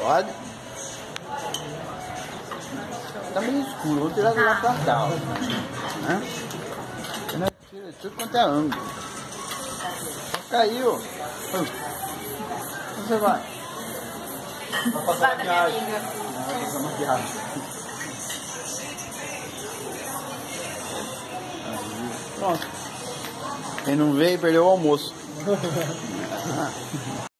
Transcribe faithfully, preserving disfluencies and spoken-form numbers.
Pode? Tá meio escuro, vou tirar de lá pra cá, ó. Né? Tira tudo quanto é ângulo. Caiu. Onde você vai? Vai passar maquiagem. Vai passar maquiagem. Pronto. Quem não veio, perdeu o almoço.